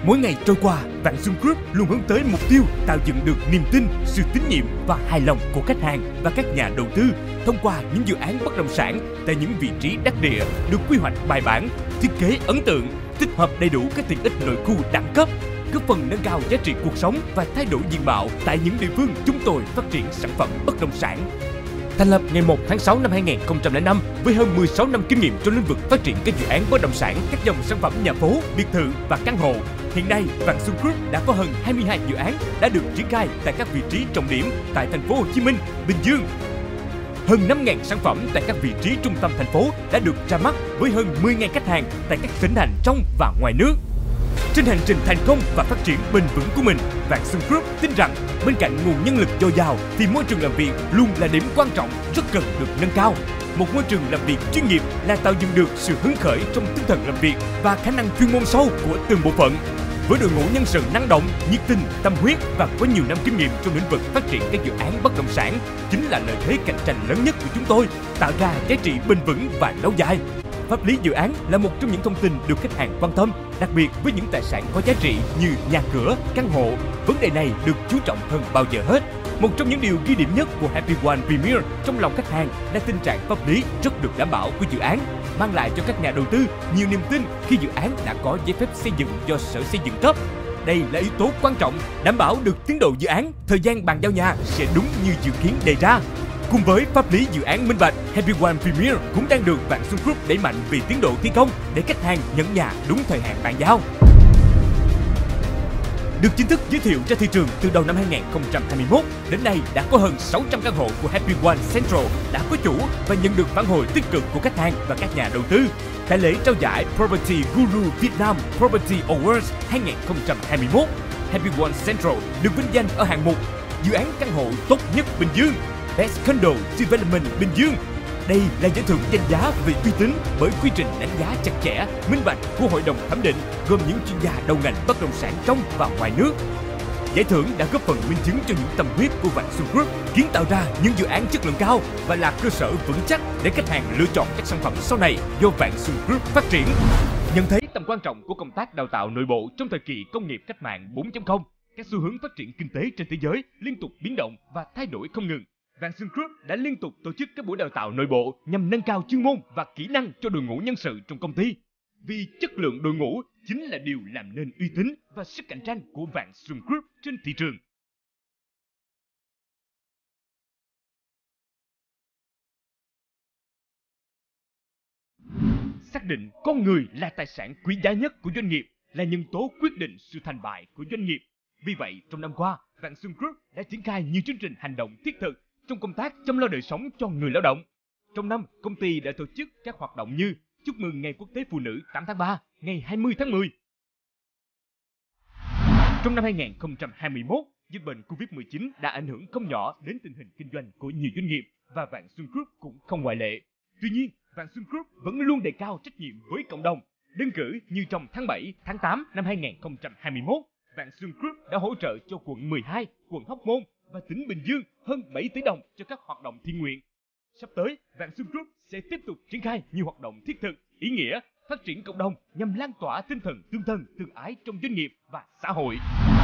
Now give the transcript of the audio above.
Mỗi ngày trôi qua, Vạn Xuân Group luôn hướng tới mục tiêu tạo dựng được niềm tin, sự tín nhiệm và hài lòng của khách hàng và các nhà đầu tư thông qua những dự án bất động sản tại những vị trí đắc địa được quy hoạch bài bản, thiết kế ấn tượng, tích hợp đầy đủ các tiện ích nội khu đẳng cấp, góp phần nâng cao giá trị cuộc sống và thay đổi diện mạo tại những địa phương chúng tôi phát triển sản phẩm bất động sản. Thành lập ngày 1 tháng 6 năm 2005 với hơn 16 năm kinh nghiệm trong lĩnh vực phát triển các dự án bất động sản, các dòng sản phẩm nhà phố, biệt thự và căn hộ. Hiện nay, Vạn Xuân Group đã có hơn 22 dự án đã được triển khai tại các vị trí trọng điểm tại thành phố Hồ Chí Minh, Bình Dương. Hơn 5.000 sản phẩm tại các vị trí trung tâm thành phố đã được ra mắt với hơn 10.000 khách hàng tại các tỉnh thành trong và ngoài nước. Trên hành trình thành công và phát triển bền vững của mình, Vạn Xuân Group tin rằng bên cạnh nguồn nhân lực dồi dào thì môi trường làm việc luôn là điểm quan trọng rất cần được nâng cao. Một môi trường làm việc chuyên nghiệp là tạo dựng được sự hứng khởi trong tinh thần làm việc và khả năng chuyên môn sâu của từng bộ phận. Với đội ngũ nhân sự năng động, nhiệt tình, tâm huyết và có nhiều năm kinh nghiệm trong lĩnh vực phát triển các dự án bất động sản chính là lợi thế cạnh tranh lớn nhất của chúng tôi, tạo ra giá trị bền vững và lâu dài. Pháp lý dự án là một trong những thông tin được khách hàng quan tâm, đặc biệt với những tài sản có giá trị như nhà cửa, căn hộ. Vấn đề này được chú trọng hơn bao giờ hết. Một trong những điều ghi điểm nhất của Happy One Premier trong lòng khách hàng là tình trạng pháp lý rất được đảm bảo của dự án, mang lại cho các nhà đầu tư nhiều niềm tin khi dự án đã có giấy phép xây dựng do Sở Xây dựng cấp. Đây là yếu tố quan trọng đảm bảo được tiến độ dự án, thời gian bàn giao nhà sẽ đúng như dự kiến đề ra. Cùng với pháp lý dự án minh bạch, Happy One Premier cũng đang được Vạn Xuân Group đẩy mạnh vì tiến độ thi công để khách hàng nhận nhà đúng thời hạn bàn giao. Được chính thức giới thiệu ra thị trường từ đầu năm 2021, đến nay đã có hơn 600 căn hộ của Happy One Central đã có chủ và nhận được phản hồi tích cực của khách hàng và các nhà đầu tư. Tại lễ trao giải Property Guru Vietnam Property Awards 2021, Happy One Central được vinh danh ở hạng mục dự án căn hộ tốt nhất Bình Dương, Best Condo Development Bình Dương. Đây là giải thưởng danh giá về uy tín bởi quy trình đánh giá chặt chẽ, minh bạch của hội đồng thẩm định gồm những chuyên gia đầu ngành bất động sản trong và ngoài nước. Giải thưởng đã góp phần minh chứng cho những tâm huyết của Vạn Xuân Group, kiến tạo ra những dự án chất lượng cao và là cơ sở vững chắc để khách hàng lựa chọn các sản phẩm sau này do Vạn Xuân Group phát triển. Nhận thấy tầm quan trọng của công tác đào tạo nội bộ trong thời kỳ công nghiệp cách mạng 4.0, các xu hướng phát triển kinh tế trên thế giới liên tục biến động và thay đổi không ngừng. Vạn Xuân Group đã liên tục tổ chức các buổi đào tạo nội bộ nhằm nâng cao chuyên môn và kỹ năng cho đội ngũ nhân sự trong công ty. Vì chất lượng đội ngũ chính là điều làm nên uy tín và sức cạnh tranh của Vạn Xuân Group trên thị trường. Xác định con người là tài sản quý giá nhất của doanh nghiệp, là nhân tố quyết định sự thành bại của doanh nghiệp. Vì vậy, trong năm qua, Vạn Xuân Group đã triển khai nhiều chương trình hành động thiết thực trong công tác chăm lo đời sống cho người lao động. Trong năm, công ty đã tổ chức các hoạt động như chúc mừng Ngày Quốc tế Phụ nữ 8 tháng 3, ngày 20 tháng 10. Trong năm 2021, dịch bệnh Covid-19 đã ảnh hưởng không nhỏ đến tình hình kinh doanh của nhiều doanh nghiệp và Vạn Xuân Group cũng không ngoại lệ. Tuy nhiên, Vạn Xuân Group vẫn luôn đề cao trách nhiệm với cộng đồng. Đơn cử như trong tháng 7, tháng 8 năm 2021, Vạn Xuân Group đã hỗ trợ cho quận 12, quận Hóc Môn và tỉnh Bình Dương hơn 7 tỷ đồng cho các hoạt động thiện nguyện. Sắp tới, Vạn Xuân Group sẽ tiếp tục triển khai nhiều hoạt động thiết thực, ý nghĩa, phát triển cộng đồng nhằm lan tỏa tinh thần tương thân, tương ái trong doanh nghiệp và xã hội.